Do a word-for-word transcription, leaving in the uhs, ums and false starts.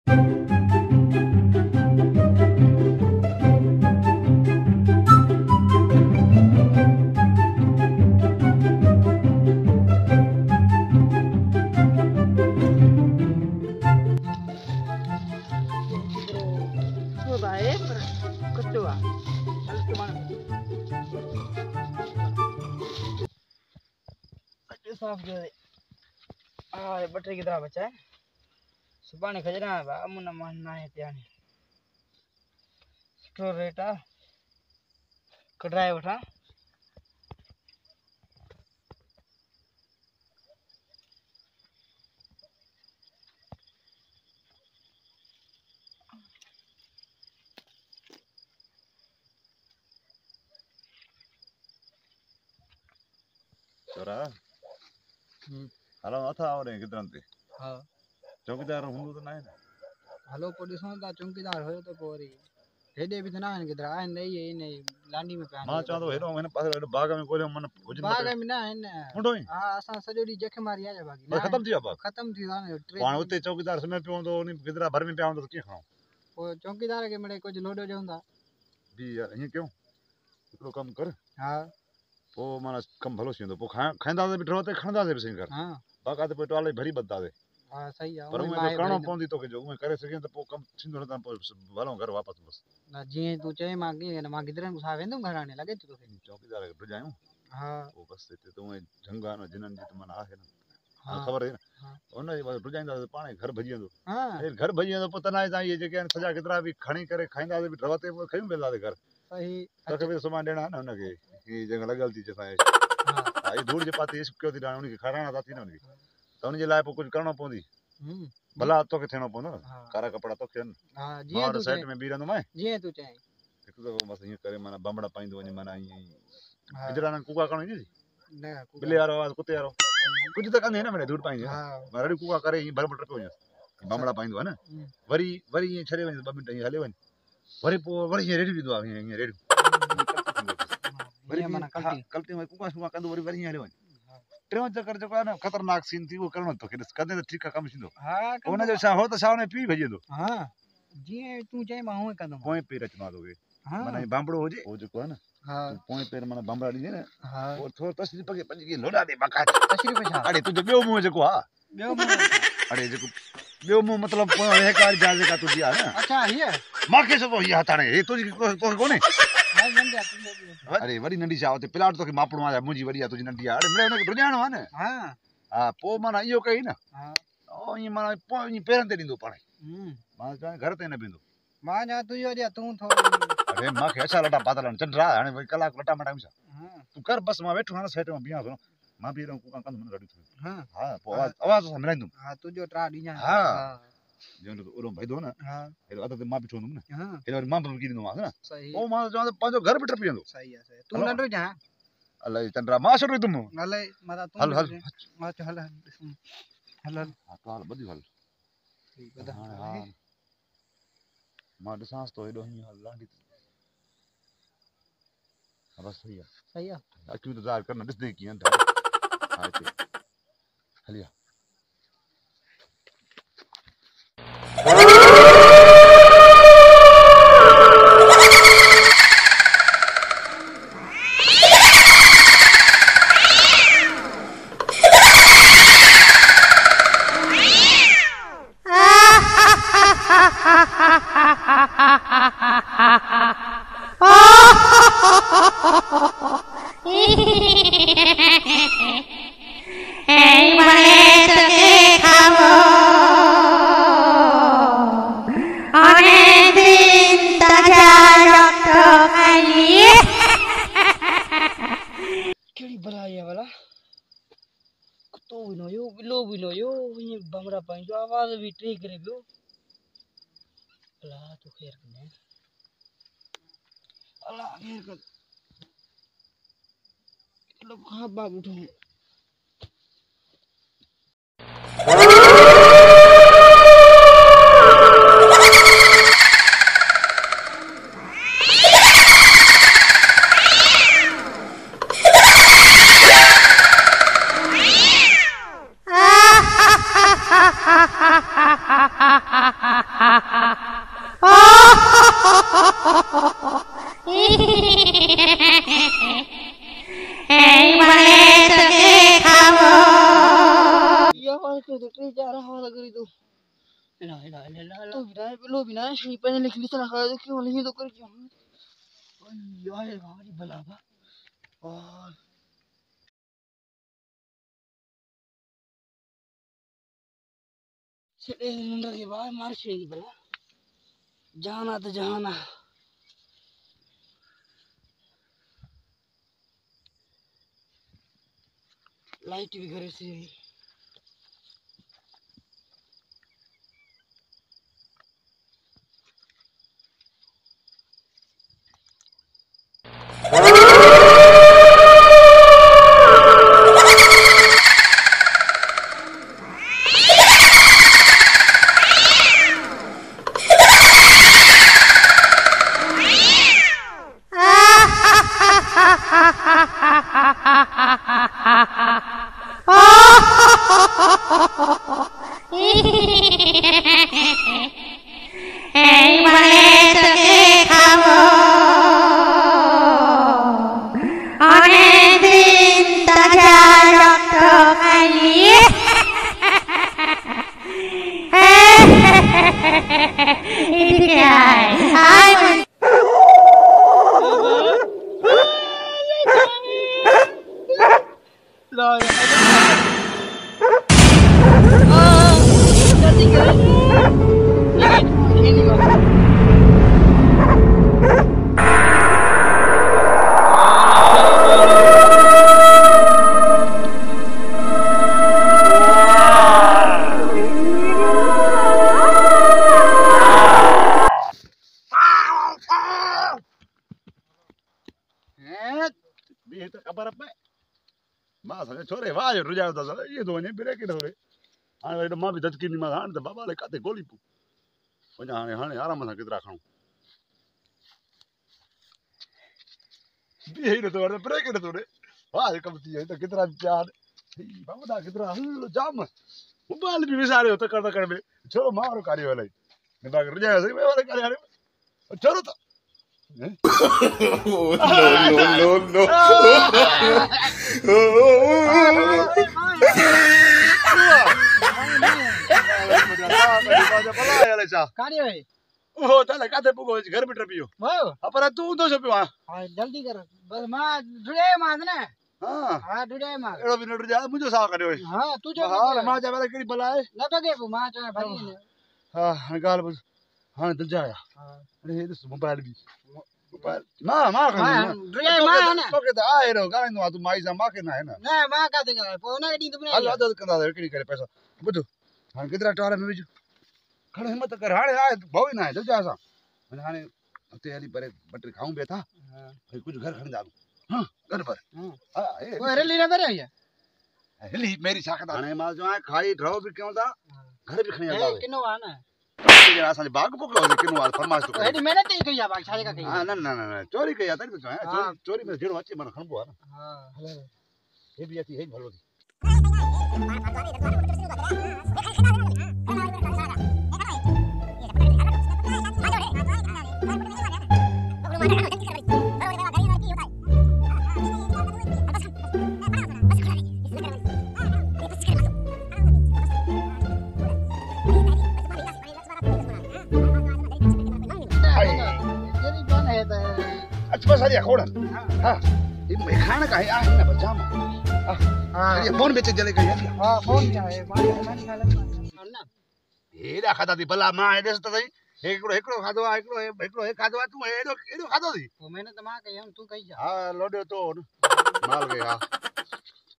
साफ जो आ बटरी की तरह बचा है सुबह खजरा है अमुना मानना है त्यानी स्टोर रेटा कटराए उठा चोरा हलो अथा आवरे किदरंते हां चौकीदार हुंदो तो नहीं हलो को दिसो ता चौकीदार होयो तो पोरी हेडे भी तो ना किधर आ नहीं है नहीं लांडी में पे मां चांदो हेडो मैंने पास हेडो बाग में कोले मन भोजन बाग में ना है ना मुंडो हां असा सजोडी जख मारी आ बागी ना खत्म थी बाग खत्म थी ना पाण उते चौकीदार समय पे होंदो नी किधरा भर में पे होंदो तो की खाओ ओ चौकीदार के मड़े कुछ लोडो जोंदा भी यार ये क्यों इतरो काम कर हां ओ माना कम भलो सिंदो पो खा खांदा से बिठरो ते खणदा से सिंगर हां बाका ते टोले भरी बद्दा दे हां सही है पर मैं कणो पोंदी तो के जो मैं करे सके तो पो कम सिंदो न भलो घर वापस बस ना जी तू चे मां की ना मां किधर सा वेंदो घराने लगे तो के चौकीदार के बुझायो हां ओ बस ते तो मैं जंगा न जिनन जी तो मन आहे ना हां खबर है हां उन जी बस बुझाइंदा पाणे घर भजियंदो हां ए घर भजियंदो पता ना ता ये जे सजा कितरा भी खणी करे खाइंदा से रवते खयूं बेला दे घर सही तक भी सामान देना ना उनके ये जगह लगल थी जसा हां ये धूड़ जे पाती क्यों थी उनके खराना था थी ना उनके तो उन जे लाए कुछ करनो पोंदी हम्म भला तो के थेनो पोंदो कारा कपड़ा तो केन हां जी तू साइड में बीरंदो मैं जी तू चाहे एक तो बस ये करे माना बमड़ा पाइंदो वनी माना ये इधर ना कुका कनो जी ना बिल्ली यारो आवाज कुत्ते यारो कुछ तो कंदे ना मैंने दूर पाइंदे हां मरड़ी कुका करे ये बरबट पे हो बमड़ा पाइंदो है ना वरी वरी ये छरे वनी ब मिनट ये हले वनी वरी पो वरी ये रेडी दो ये रेडी वरी माना कल्टी कल्टी में कुका सुका कंदो वरी वरी हले वनी ट्रेन चक्कर जो है ना खतरनाक सीन थी वो करनो तो किस कदे तो ठीक का काम सिंदो हां ओने जो सा हो तो सावने पी भजे दो हां जी तू चाहे मां हूं कदम पोए पे रचना दोगे हां माने बांबड़ो हो जे हो जो है ना हां पोए पे माने बांबड़ा दी ना हां और थोड़ा तस्वीर पके पंज के लोडा दे बका तशरीफ छा अरे तू जो बियो मुंह जो हां बियो मुंह अरे जो बियो मुंह मतलब है कार जाजे का तू दिया ना अच्छा ये माके सब ये हटाने ये तुझी तो कोने हां जन जा तू अरे वरी नंडी जावते प्लाट तो के मापणो आ मुजी वरी तुझी नंडी अरे मेरे ने रुजानो है ना हां हां पो माना यो कही ना हां ओ ये माना पो ये पेरन ते दिंदो पाणे हम्म मां जाने घर ते न बिंदो मां जा तू यो जे तू थोड़ी अरे मां के ऐसा लटा पातलन चंद्रा हाने भाई कलाक लटा मटा मिसा हां तू कर बस मां बैठो ना सेट में बिया सुनो मां भी रहूं कुका कंद मन रडी थो हां हां पो आवाज आवाज से मिलाइंदो हां तू जो ट्रा दी जा हां जो तो ओरो भाई दो ना हां ए अद मां बिठो ना हां ए मां पर की दिनो मां ना सही ओ मां जो पांजो घर बिटर पियंदो सही है सही तू नंडो जा अल्लाह चंद्रा मां शुरू तुम अल्लाह माता तू हल हल मां हल हल हल हां तो हाल बदी हल ठीक बता हां मां दसांस तो एडो ही हल लांडी बस सही है सही है अक्यू तो जार करना दिस दे की अंत हां हलिया बमड़ा पाई जो आवाज भी ट्री करे बियो अल्लाह तो खैर कने अल्लाह खैर कर लो कहां बाग उठो ha ha ha ha ha ha Ya wal ke tu cara wal gari tu. ला ला ला ला तो बिना लो बिना सही पे लिख ली सलाह कर के वाले ही तो कर क्यों यार हमारी बलावा और चले नंदा के बाद मार छेगी बला जाना तो जाना लाइट भी घर से मां संगे छोरे वाह जो रुजायो था ये तो वने ब्रेक न होरे हाणे वरी मां भी दचकी नी मां हाणे त बाबा ले काते गोली पू वञा हाणे हाणे आराम सां केतिरा खणूं ये न तो वर ब्रेक न तो रे वाह कम थी त केतिरा प्यार बाबा दा केतिरा हल जाम मोबाइल भी विसारे त कर कर में छोरो मारो कार्य हलाई ने बाग रुजायो सही वाले कार्य हाणे छोरो तो no, no, no, कार्य है ओ तले काते पुगो घर में ट्रपियो वो पर तू तो छपियो हां जल्दी कर बस मां जुड़े मां ने हां हां जुड़े मां एड़ो बिन रुजा मुजो सा करयो हां तू जो हां मां जा वाला केड़ी बलाए न तो के मां चाहे भरी ने हां गाल बस हां दिल जाया हां अरे ये तो मोबाइल भी मोबाइल मां मां मां जुड़े मां ने तो के आए रो गाने तू माई जा मां के ना है ना ना मां का दे फोन डी तुमने हल आदत कंदा केड़ी करे पैसा बुझो हां कितरा टारे में बिजो खड़े हिम्मत कर हाणे आए भई ना है दिल जा सा हाणे ते हली परे बटरी खाऊं बेथा हां भाई कुछ घर खण जा हां घर पर हां हां ए वो रली ना करे या हली मेरी साखत हाणे मां जो है खाई ड्रो भी क्यों था घर भी खणी ए जा किनो आ ना ये असा बाग को हो किनो वाल फरमाइश तो एडी मेहनत ही कई बाग छाजे का कई हां ना ना ना चोरी कई तरी तो है चोरी चोरी में जेड़ो अच्छी मन खणबो है ना हां ये भी अती है भलो दी अच्छा सारी खोड़ हां ये खाना का है आ ना बजाम हां ये फोन बेचे जले गई हां फोन क्या है मां मां खा ले ना एड़ा खाता थी भला मां एडे त सही एकड़ो एकड़ो खादो आ एकड़ो एकड़ो एक खादो आ तू एडो एडो खादो थी वो मैंने तो मां कही हम तू कही जा हां लोडो तो माल गया